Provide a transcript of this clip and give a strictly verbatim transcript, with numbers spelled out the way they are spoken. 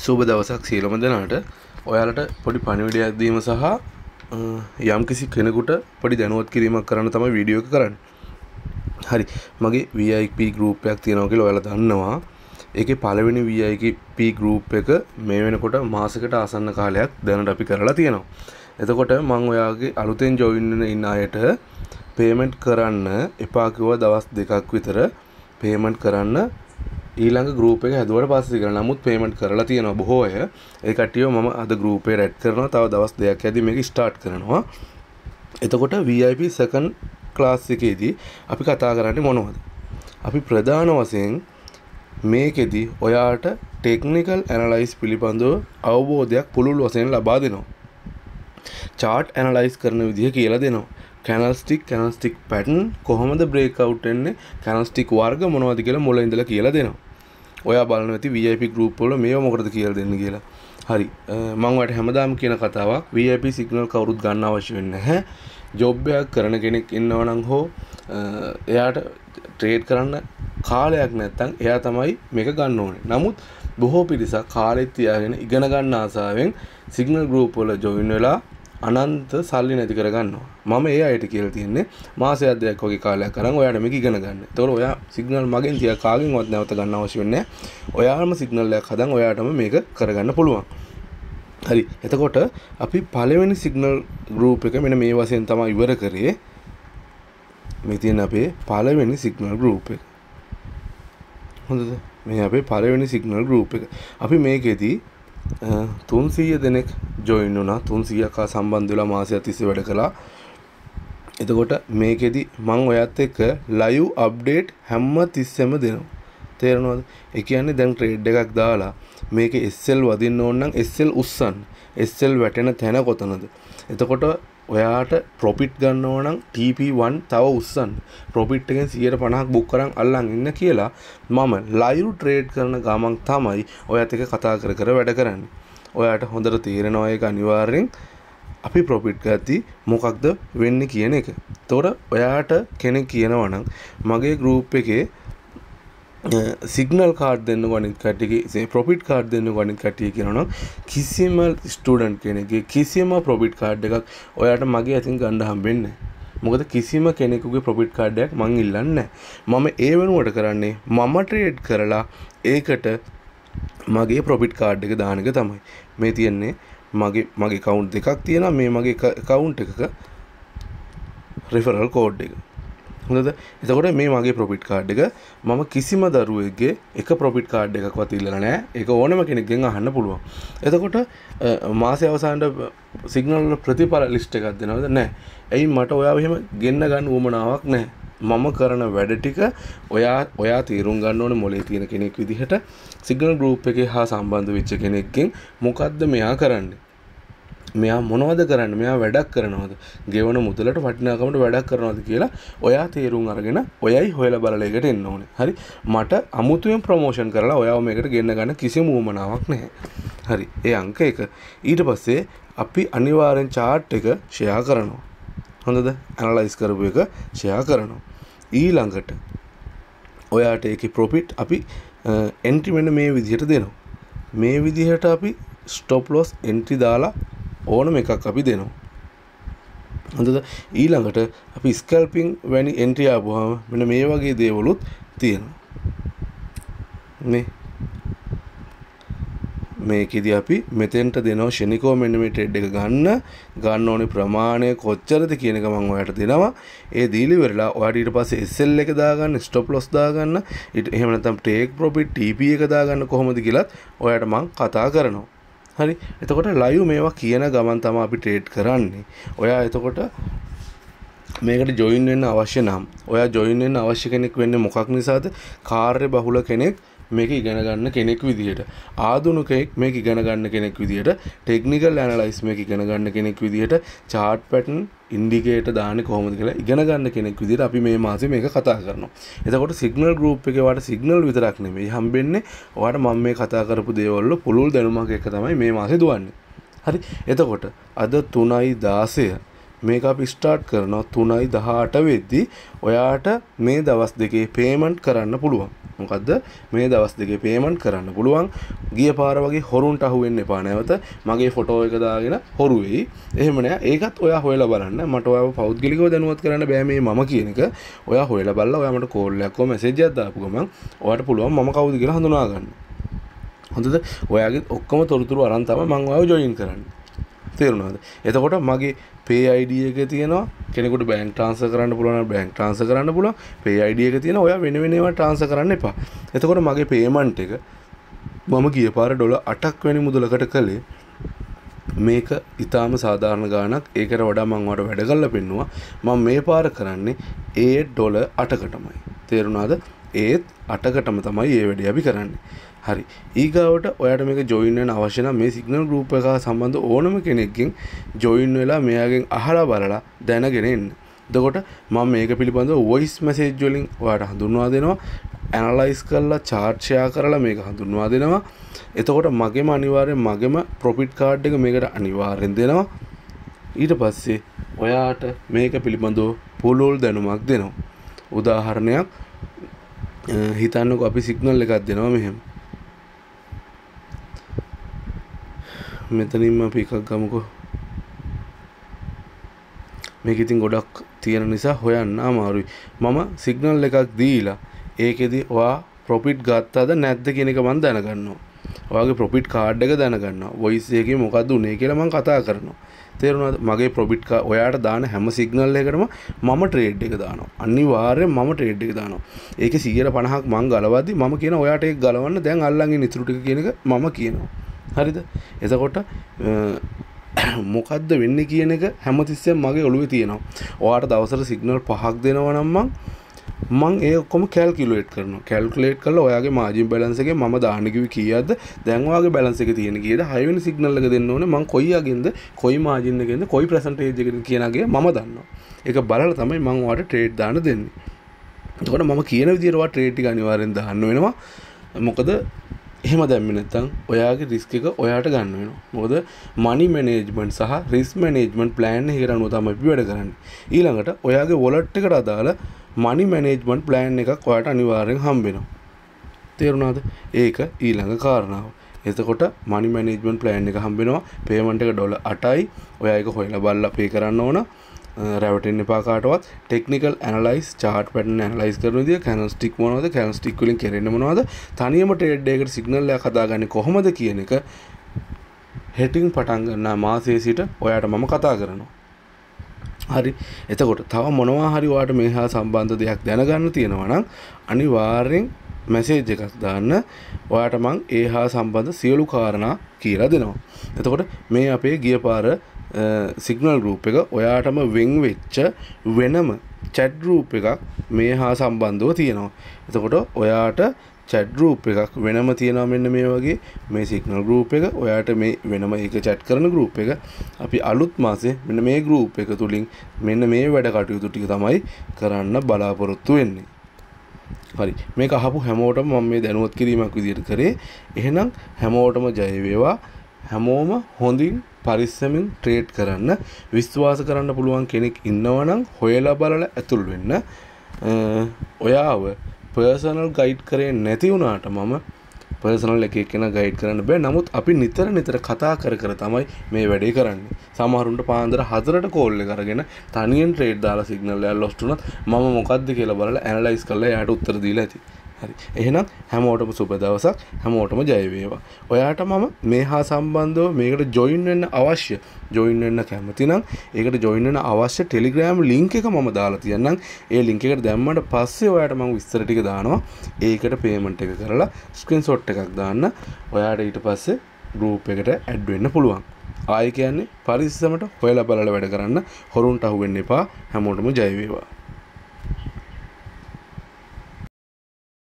සුබ දවසක් සියලුම දෙනාට. ඔයාලට පොඩි පණිවිඩයක් දීම සහ යම්කිසි කෙනෙකුට පොඩි දැනුවත් කිරීමක් කරන්න තමයි වීඩියෝ එක කරන්නේ. හරි. මගේ V I P group එකක් තියෙනවා කියලා ඔයාලා දන්නවා. ඒකේ පළවෙනි V I P group එක මේ වෙනකොට මාසයකට ආසන්න කාලයක් දැනට අපි කරලා තියෙනවා. එතකොට මම ඔයාගේ අලුතෙන් join වෙන ඉන්න අයට payment කරන්න එපා කිව්වා දවස් දෙකක් විතර payment කරන්න ඊළඟ group එක හැදුවට පස්සේ කරලා නමුත් payment කරලා තියෙනවා බොහෝ අය. ඒ කට්ටියව මම අද group එකට add කරනවා. තව දවස් දෙකක් යද්දි මේක start කරනවා. එතකොට V I P second class එකේදී අපි කතා කරන්නේ මොනවද? අපි ප්‍රධාන වශයෙන් මේකෙදි ඔයාට technical analysis පිළිබඳව අවබෝධයක් පුළුල් වශයෙන් ලබා දෙනවා. chart analyze කරන විදිහ කියලා දෙනවා. candlestick candlestick pattern කොහොමද breakout වෙන්නේ? candlestick වර්ග මොනවද කියලා මුල ඉඳලා කියලා දෙනවා. ඔයා බලන්න ඇති V I P group වල මේව මොකටද කියලා දෙන්න කියලා. හරි. මම ඔයාලට හැමදාම කියන කතාවක් V I P signal කවුරුත් ගන්න අවශ්‍ය වෙන්නේ නැහැ. ජොබ් එකක් කරන කෙනෙක් ඉන්නවා නම් හෝ එයාට ට්‍රේඩ් කරන්න කාලයක් නැත්නම් එයා තමයි මේක ගන්න ඕනේ. නමුත් බොහෝ පිරිසක් කාලෙත් තියාගෙන ඉගෙන ගන්න ආසාවෙන් signal group වල join වෙලා අනන්ත සල්ලි නැති කර ගන්නවා. මම ඒ අයට කියලා තියෙන්නේ මාසයක් දෙකක් වගේ කාලයක් කරන් ඔයාට මේක ඉගෙන ගන්න. ඒතකොට ඔයා සිග්නල් මගෙන් තියා කාගෙන්වත් නැවත ගන්න අවශ්‍ය වෙන්නේ නැහැ. ඔයාම සිග්නල් එකක් හදන් ඔයාටම මේක කරගන්න පුළුවන්. හරි. එතකොට අපි පළවෙනි සිග්නල් ගෲප් එක මෙන්න මේ වශයෙන් තමයි ඉවර කරේ. මේ තියෙන අපේ පළවෙනි සිග්නල් ගෲප් එක. හොඳද? මේ අපේ පළවෙනි සිග්නල් ගෲප් එක. අපි මේකෙදී තුන්සීය දෙනෙක් ජොයින් වුණා. තුන්සීයක් ආ සම්බන්ධ වෙලා මාසයක් තිස්සේ වැඩ කළා. එතකොට මේකෙදි මම ඔයත් එක්ක live update හැම තිස්සෙම දෙනවා. තේරෙනවද? ඒ කියන්නේ දැන් ට්‍රේඩ් එකක් දාලා මේකේ S L වදින්න ඕන නම් S L උස්සන්න. S L වැටෙන තැන කොතනද? එතකොට ඔයාට profit ගන්න ඕන නම් T P one තව උස්සන්න. profit එකෙන් සියයට පනහක් බුක් කරන් අල්ලන් ඉන්න කියලා මම live trade කරන ගමන් තමයි ඔයත් එක්ක කතා කර කර වැඩ කරන්නේ. ඔයාට හොඳට තේරෙනවා ඒක අනිවාර්යෙන් අපි profit ගත්තී මොකක්ද වෙන්නේ කියන එක. එතකොට ඔයාට කෙනෙක් කියනවා නම් මගේ group එකේ සිග්නල් කාඩ් දෙන්න ගණිත කට්ටියගේ ප්‍රොෆිට් කාඩ් දෙන්න ගණිත කට්ටිය කියනවා නම් කිසිම ස්ටුඩන්ට් කෙනෙක්ගේ කිසිම ප්‍රොෆිට් කාඩ් එකක් ඔයාට මගේ අතින් ගන්න හම්බෙන්නේ නැහැ. මොකද කිසිම කෙනෙකුගේ ප්‍රොෆිට් කාඩ් එකක් මං ඉල්ලන්නේ නැහැ. මම ඒ වෙනුවට කරන්නේ මම ට්‍රේඩ් කරලා ඒකට මගේ ප්‍රොෆිට් කාඩ් එක දාන එක තමයි. මේ තියෙන්නේ මගේ මගේ account දෙකක් තියෙනවා. මේ මගේ account එකක referral code එක. හොඳද? එතකොට මේ මගේ ප්‍රොෆිට් කාඩ් එක මම කිසිම දරුවෙක්ගේ එක ප්‍රොෆිට් කාඩ් එකක්වත් ඉල්ලලා නැහැ. ඒක ඕනම කෙනෙක්ගෙන් අහන්න පුළුවන්. එතකොට මාසයේ අවසානයේ සිග්නල් වල ප්‍රතිඵල ලිස්ට් එකක් දෙනවද? නැහැ. එයි මට ඔයාව එහෙම ගෙන්න ගන්න උවමනාවක් නැහැ. මම කරන වැඩ ටික ඔයා ඔයා තීරුම් ගන්න ඕනේ මොලේ තියෙන කෙනෙක් විදිහට සිග්නල් ගෲප් එකේ හා සම්බන්ධ වෙච්ච කෙනෙක්ගෙන් මොකද්ද මෙයා කරන්නේ? මෙයා මොනවද කරන්නේ? මෙයා වැඩක් කරනවද? ගෙවන මුදලට වටිනාකමට වැඩක් කරනවද කියලා ඔයා තීරුම් අරගෙන ඔයයි හොයලා බලලා එකට එන්න ඕනේ. හරි? මට අමුතුවෙන් ප්‍රොමෝෂන් කරලා ඔයාව මේකට ගෙන්න ගන්න කිසිම උවමනාවක් නැහැ. හරි. ඒ අංක එක. ඊට පස්සේ අපි අනිවාර්යෙන් chart එක share කරනවා. හොඳද? ඇනලයිස් කරපු එක share කරනවා. ඊළඟට ඔයාට ඒකේ profit අපි entry මෙන්න මේ විදිහට දෙනවා. මේ විදිහට අපි stop loss entry දාලා ඕනම එකක් අපි දෙනවා. හොඳද? ඊළඟට අපි ස්කැල්පින් වැනි එන්ට්‍රි ආවම මෙන්න මේ වගේ දේවලුත් තියෙනවා. මේ මේකෙදි අපි මෙතෙන්ට දෙනවා ෂෙනිකෝ මෙන්න මේ ට්‍රේඩ් එක ගන්න ගන්න ඕනේ ප්‍රමාණය කොච්චරද කියන එක මම ඔයාලට දෙනවා. ඒ දීලි වෙරලා ඔයාලට ඊට පස්සේ S L එක දාගන්න, stop loss දාගන්න, එහෙම නැත්නම් take profit T P එක දාගන්න කොහොමද කියලාත් ඔයාලට මම කතා කරනවා. හරි. එතකොට live මේවා කියන ගමන් තමයි අපි ට්‍රේඩ් කරන්නේ. ඔයා එතකොට මේකට join වෙන්න අවශ්‍ය නම් ඔයා join වෙන්න අවශ්‍ය කෙනෙක් වෙන්නේ මොකක් නිසාද? කාර්ය බහුල කෙනෙක් මේක ඉගෙන ගන්න කෙනෙක් විදිහට. ආධුනිකයෙක් මේක ඉගෙන ගන්න කෙනෙක් විදිහට. technical analysis මේක ඉගෙන ගන්න කෙනෙක් විදිහට. chart pattern indicator දාන්නේ කොහොමද කියලා ඉගෙන ගන්න කෙනෙක් විදිහට අපි මේ මාසේ මේක කතා කරනවා. එතකොට signal group එකේ වාට signal විතරක් නෙමෙයි හම්බෙන්නේ. ඔයාට මම මේ කතා කරපු දේවල් වල පුළුල් දැනුමක් එක තමයි මේ මාසේ දුවන්නේ. හරි. එතකොට අද තුනයි දාසය මේක අපි ස්ටාර්ට් කරනවා තුනයි දහඅට වෙද්දී ඔයාට මේ දවස් දෙකේ පේමන්ට් කරන්න පුළුවන්. මොකද්ද මේ දවස් දෙකේ පේමන්ට් කරන්න පුළුවන්. ගිය පාර වගේ හොරුන්ට අහු වෙන්න එපා නැවත. මගේ ෆොටෝ එක දාගෙන හොරු වෙයි. එහෙම නෑ. ඒකත් ඔයා හොයලා බලන්න. මට ඔයාව පෞද්ගලිකව දැනුවත් කරන්න බෑ මේ මම කියන එක. ඔයා හොයලා බලලා ඔයා මට කෝල් එකක් හෝ මැසේජ් එකක් දාපු ගමන් ඔයාට පුළුවන් මම කවුද කියලා හඳුනා ගන්න. හොඳද? ඔයාගේ ඔක්කොම තොරතුරු අරන් තමයි මම ඔයාව ජොයින් කරන්නේ. තේරුණාද? එතකොට මගේ pay I D එක තියෙනවා. කෙනෙකුට බැංක් ට්‍රාන්ස්ෆර් කරන්න පුළුවන් නම් බැංක් ට්‍රාන්ස්ෆර් කරන්න පුළුවන්. pay I D එක තියෙනවා. ඔයා වෙන වෙන ඒවා ට්‍රාන්ස්ෆර් කරන්න එපා. එතකොට මගේ පේමන්ට් එක මම ගිය පාර ඩොලර් අටක් වැනි මුදලකට කළේ. මේක ඊටාම සාධාරණ ගාණක්. ඒකට වඩා මම ඔයාලට වැඩ කරලා පෙන්නුවා. මම මේ පාර කරන්නේ ඒ ඩොලර් අටකටමයි. තේරුණාද? ඒත් අටකටම තමයි මේ වැඩේ අපි කරන්නේ. හරි. ඊගාවට ඔයාට මේක ජොයින් වෙන්න අවශ්‍ය නම් මේ සිග්නල් ගෲප් එක සම්බන්ධ ඕනම කෙනෙක්ගෙන් ජොයින් වෙලා මෙයාගෙන් අහලා බලලා දැනගෙන එන්න. එතකොට මම මේක පිළිබඳව වොයිස් මැසේජ් වලින් ඔයාට හඳුන්වා දෙනවා. ඇනලයිස් කරලා chart share කරලා මේක හඳුන්වා දෙනවා. එතකොට මගේම අනිවාර්යෙන් මගේම ප්‍රොෆිට් කාඩ් එක මේකට අනිවාර්යෙන් දෙනවා. ඊට පස්සේ ඔයාට මේක පිළිබඳව පුළුල් දැනුමක් දෙනවා. උදාහරණයක් හිතන්නකෝ අපි සිග්නල් එකක් දෙනවා මෙහෙම. මෙතනින්ම අපි එකක් ගමුකෝ. මේක ඉතින් ගොඩක් තියෙන නිසා හොයන්න අමාරුයි. මම සිග්නල් එකක් දීලා ඒකෙදි ඔයා ප්‍රොෆිට් ගත්තද නැද්ද කියන එක මම දැනගන්නවා. ඔයාගේ ප්‍රොෆිට් කාඩ් එක දැනගන්නවා. වොයිස් එකේ මොකද්ද උනේ කියලා මම කතා කරනවා. තේරුණාද? මගේ ප්‍රොෆිට් ඔයාට දාන හැම සිග්නල් එකකටම මම ට්‍රේඩ් එක දානවා. අනිවාර්යෙන් මම ට්‍රේඩ් එක දානවා. ඒකේ සියයට පනහක් මම ගලවද්දි මම කියන ඔයාට ඒක ගලවන්න දැන් අල්ලන් ඉන්න ඉතුරු ටික කියන එක මම කියනවා. හරිද? එතකොට මොකද්ද වෙන්නේ කියන එක හැමතිස්සෙම මගේ ඔළුවේ තියෙනවා. ඔයාට දවසට සිග්නල් පහක් දෙනවා නම් මං මං ඒ ඔක්කොම කැල්කියුලේට් කරනවා. කැල්කියුලේට් කරලා ඔයාගේ මාජින් බැලන්ස් එකේ මම දාන්න කිව්වේ කීයක්ද? දැන් ඔයාගේ බැලන්ස් එකේ තියෙන කීයද? හය වෙනි සිග්නල් එක දෙන්න ඕනේ. මං කොයි යකින්ද? කොයි මාජින් එකෙන්ද? කොයි පර්සන්ටේජ් එකකින්ද කියන අගේ මම දන්නවා. ඒක බලලා තමයි මං ඔයාට ට්‍රේඩ් දාන්න දෙන්නේ. එතකොට මම කියන විදිහට ඔයා ට්‍රේඩ් ටික අනිවාර්යෙන් දාන්න වෙනවා. මොකද එහෙම දැම්මේ නැත්නම් ඔයාගේ රිස්ක් එක ඔයාට ගන්න වෙනවා. මොකද මනි මැනේජ්මන්ට් සහ රිස්ක් මැනේජ්මන්ට් ප්ලෑන් එකකට අනුව තමයි අපි වැඩ කරන්නේ. ඊළඟට ඔයාගේ වොලට් එකට අදාළ මනි මැනේජ්මන්ට් ප්ලෑන් එකක් ඔයාට අනිවාර්යෙන් හම්බ වෙනවා. තේරුණාද? ඒක ඊළඟ කාරණාව. එතකොට මනි මැනේජ්මන්ට් ප්ලෑන් එක හම්බ වෙනවා. පේමන්ට් එක ඩොලර් අටයි. ඔයා ඒක හොයලා බලලා පේ කරන්න ඕන. රැවටෙන්න එපා කාටවත්. Technical analysis chart pattern analyse කරන විදිය, candlestick මොනවද, candlestick වලින් කෙරෙන්නේ මොනවද, තනියම ට්‍රේඩ් එකකට සිග්නල් එකක් හදාගන්නේ කොහොමද කියන එක හෙටින් පටන් ගන්න මාසයේ සිට ඔයාට මම කතා කරනවා. හරි. එතකොට තව මොනවා හරි ඔයාට මේ හා සම්බන්ධ දෙයක් දැනගන්න තියෙනවා නම් අනිවාර්යෙන් මැසේජ් එකක් දාන්න. ඔයාට මං ඒ හා සම්බන්ධ සියලු කාරණා කියලා දෙනවා. එතකොට මේ අපේ ගිය පාර සිග්නල් ගෲප් එක ඔයාටම වෙන් වෙච්ච වෙනම chat group එකක් මේ හා සම්බන්ධව තියෙනවා. එතකොට ඔයාට chat group එකක් වෙනම තියෙනවා මෙන්න මේ වගේ මේ signal group එක. ඔයාට මේ වෙනම ඒක chat කරන group එක. අපි අලුත් මාසේ මෙන්න මේ group එක තුලින් මෙන්න මේ වැඩ කටයුතු ටික තමයි කරන්න බලාපොරොත්තු වෙන්නේ. හරි. මේක අහපු හැමෝටම මම මේ දැනුවත් කිරීමක් විදියට කරේ. එහෙනම් හැමෝටම ජය වේවා. හැමෝම හොඳින් පරිස්සමින් ට්‍රේඩ් කරන්න. විශ්වාස කරන්න පුළුවන් කෙනෙක් ඉන්නවනම් හොයලා බලලා ඇතුල් වෙන්න. ඔයාව පර්සනල් ගයිඩ් කරේ නැති වුණාට මම පර්සනල් එක එක්කෙනා ගයිඩ් කරන්න බෑ. නමුත් අපි නිතර නිතර කතා කර කර තමයි මේ වැඩේ කරන්නේ. සමහරුන්ට පාන්දර හතරට කෝල් එක අරගෙන තනියෙන් ට්‍රේඩ් දාලා සිග්නල් එක ලොස්ට් වුණත් මම මොකද්ද කියලා බලලා ඇනලයිස් කරලා එයාට උත්තර දීලා ඇති. හරි. එහෙනම් හැමෝටම සුබ දවසක්. හැමෝටම ජය වේවා. ඔයාට මම මේ හා සම්බන්ධව මේකට ජොයින් වෙන්න අවශ්‍ය ජොයින් වෙන්න කැමති නම් ඒකට ජොයින් වෙන්න අවශ්‍ය Telegram link එක මම දාලා තියන්නම්. ඒ link එකට දැම්මට පස්සේ ඔයාට මම විස්තර ටික දානවා. ඒකට payment එක කරලා screenshot එකක් දාන්න. ඔයාට ඊට පස්සේ group එකට add වෙන්න පුළුවන්. ආයෙ කියන්නේ පරිස්සමට හොයලා බලලා වැඩ කරන්න. හොරුන්ට අහු වෙන්න එපා. හැමෝටම ජය වේවා.